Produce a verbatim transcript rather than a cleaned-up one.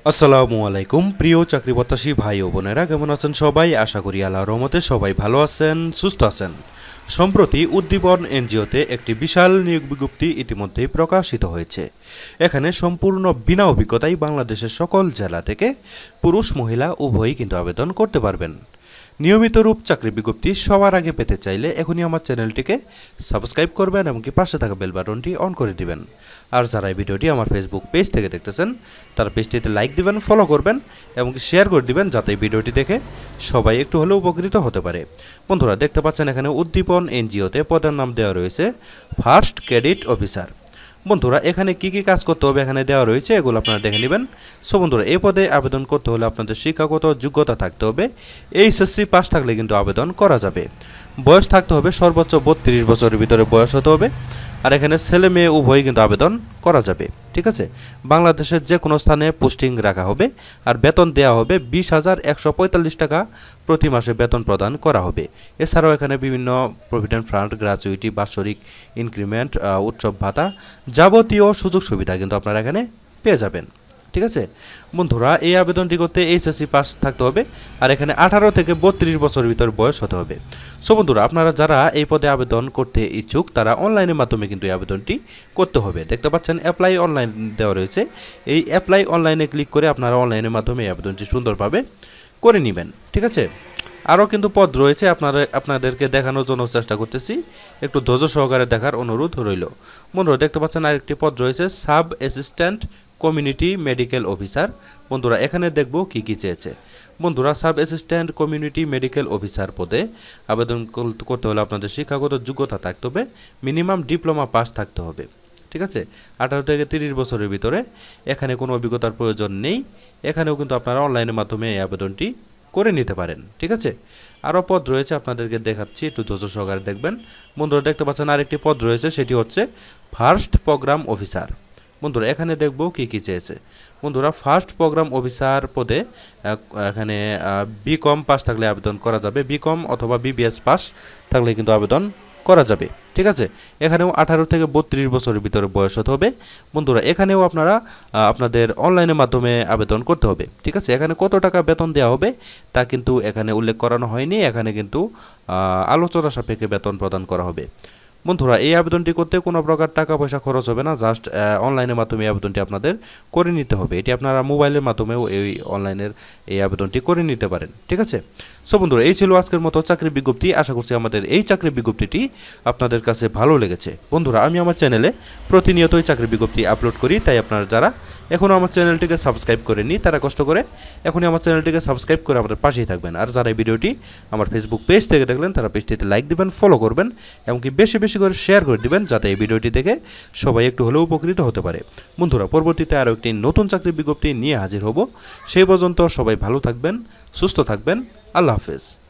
আসসালামু আলাইকুম প্রিয় চাকরি প্রত্যাশী ভাই ও বোনেরা, কেমন আছেন সবাই? আশা করি আল্লাহর রহমতে সবাই ভালো আছেন, সুস্থ আছেন। সম্প্রতি উদ্দীপন এনজিওতে একটি বিশাল নিয়োগ বিজ্ঞপ্তি ইতিমধ্যেই প্রকাশিত হয়েছে। এখানে সম্পূর্ণ বিনা অভিজ্ঞতায় বাংলাদেশের সকল জেলা থেকে পুরুষ মহিলা উভয়ই কিন্তু আবেদন করতে পারবেন। নিয়মিত রূপ চাকরি বিজ্ঞপ্তি সবার আগে পেতে চাইলে এখনই আমার চ্যানেলটিকে সাবস্ক্রাইব করবেন এবং কি পাশে থাকা বেল বাটনটি অন করে দিবেন। আর যারা এই ভিডিওটি আমার ফেসবুক পেজ থেকে দেখতেছেন তারা পেজটিতে লাইক দিবেন, ফলো করবেন এবং কি শেয়ার করে দিবেন, যাতে এই ভিডিওটি দেখে সবাই একটু হলেও উপকৃত হতে পারে। বন্ধুরা, দেখতে পাচ্ছেন এখানে উদ্দীপন এনজিওতে পদের নাম দেওয়া রয়েছে ফার্স্ট ক্রেডিট অফিসার। বন্ধুরা, এখানে কি কি কাজ করতে হবে এখানে দেওয়া রয়েছে, এগুলো আপনারা দেখে নেবেন। সো বন্ধুরা, এই পদে আবেদন করতে হলে আপনাদের শিক্ষাগত যোগ্যতা থাকতে হবে। এইচএসসি পাস থাকলে কিন্তু আবেদন করা যাবে। বয়স থাকতে হবে সর্বোচ্চ বত্রিশ বছরের ভিতরে বয়স হতে হবে। আর এখানে ছেলে মেয়ে উভয়ই কিন্তু আবেদন করা যাবে। ঠিক আছে, বাংলাদেশের যে কোনো স্থানে পোস্টিং রাখা হবে আর বেতন দেওয়া হবে বিশ হাজার একশো পঁয়তাল্লিশ টাকা প্রতি মাসে বেতন প্রদান করা হবে। এছাড়াও এখানে বিভিন্ন প্রভিডেন্ট ফান্ড, গ্র্যাচুইটি, বাৎসরিক ইনক্রিমেন্ট, উৎসব ভাতা, যাবতীয় সুযোগ সুবিধা কিন্তু আপনারা এখানে পেয়ে যাবেন। ঠিক আছে বন্ধুরা, এই আবেদনটি করতে এইচএসসি পাস থাকতে হবে আর এখানে আঠারো থেকে বত্রিশ বছরের ভিতর বয়স হতে হবে। সো বন্ধুরা, আপনারা যারা এই পদে আবেদন করতে ইচ্ছুক তারা অনলাইনের মাধ্যমে কিন্তু এই আবেদনটি করতে হবে। দেখতে পাচ্ছেন অ্যাপ্লাই অনলাইন দেওয়া রয়েছে। এই অ্যাপ্লাই অনলাইনে ক্লিক করে আপনারা অনলাইনের মাধ্যমে এই আবেদনটি সুন্দরভাবে করে নেবেন। ঠিক আছে, আরও কিন্তু পদ রয়েছে, আপনারা আপনাদেরকে দেখানোর জন্য চেষ্টা করতেছি, একটু ধৈর্য সহকারে দেখার অনুরোধ রইল। বন্ধুরা, দেখতে পাচ্ছেন আরেকটি পদ রয়েছে sub assistant community medical officer. বন্ধুরা, এখানে দেখব কি কি চেয়েছে। বন্ধুরা, sub assistant community medical officer পদে আবেদন করতে হলে আপনাদের শিক্ষাগত যোগ্যতা থাকতে হবে, মিনিমাম ডিপ্লোমা পাস থাকতে হবে। ঠিক আছে, আঠারো থেকে তিরিশ বছরের ভিতরে। এখানে কোনো অভিজ্ঞতার প্রয়োজন নেই। এখানেও কিন্তু আপনারা অনলাইনের মাধ্যমে এই আবেদনটি করে নিতে পারেন। ঠিক আছে, আরও পদ রয়েছে, আপনাদেরকে দেখাচ্ছি, একটু ধৈর্য সহকারে দেখবেন। বন্ধুরা, দেখতে পাচ্ছেন আরেকটি পদ রয়েছে, সেটি হচ্ছে ফার্স্ট প্রোগ্রাম অফিসার। বন্ধুরা, এখানে দেখব কি কি চেয়েছে। বন্ধুরা, ফার্স্ট প্রোগ্রাম অফিসার পদে এখানে বিকম পাস থাকলে আবেদন করা যাবে, বিকম অথবা বিবিএস পাস থাকলে কিন্তু আবেদন করা যাবে। ঠিক আছে, এখানেও আঠারো থেকে বত্রিশ বছরের ভিতরে বয়স হতে হবে। বন্ধুরা, এখানেও আপনারা আপনাদের অনলাইনের মাধ্যমে আবেদন করতে হবে। ঠিক আছে, এখানে কত টাকা বেতন দেওয়া হবে তা কিন্তু এখানে উল্লেখ করানো হয়নি। এখানে কিন্তু আলোচনা সাপেক্ষে বেতন প্রদান করা হবে। বন্ধুরা, এই আবেদনটি করতে কোনো প্রকার টাকা পয়সা খরচ হবে না, জাস্ট অনলাইনের মাধ্যমে এই আবেদনটি আপনাদের করে নিতে হবে। এটি আপনারা মোবাইলের মাধ্যমেও এই অনলাইনের এই আবেদনটি করে নিতে পারেন। ঠিক আছে, সো বন্ধুরা, এই ছিল আজকের মতো চাকরি বিজ্ঞপ্তি। আশা করছি আমাদের এই চাকরি বিজ্ঞপ্তিটি আপনাদের কাছে ভালো লেগেছে। বন্ধুরা, আমি আমার চ্যানেলে প্রতিনিয়তই চাকরি বিজ্ঞপ্তি আপলোড করি, তাই আপনারা যারা এখনও আমার চ্যানেলটিকে সাবস্ক্রাইব করেননি তারা কষ্ট করে এখনই আমার চ্যানেলটিকে সাবস্ক্রাইব করে আমাদের পাশেই থাকবেন। আর যারা এই ভিডিওটি আমার ফেসবুক পেজ থেকে দেখলেন তারা পেজটিতে লাইক দিবেন, ফলো করবেন এমনকি বেশি বেশি করে শেয়ার করে দিবেন, যাতে এই ভিডিওটি দেখে সবাই একটু হলেও উপকৃত হতে পারে। বন্ধুরা, পরবর্তীতে আরও একটি নতুন চাকরি বিজ্ঞপ্তি নিয়ে হাজির হব। সেই পর্যন্ত সবাই ভালো থাকবেন, সুস্থ থাকবেন। আল্লাহ হাফেজ।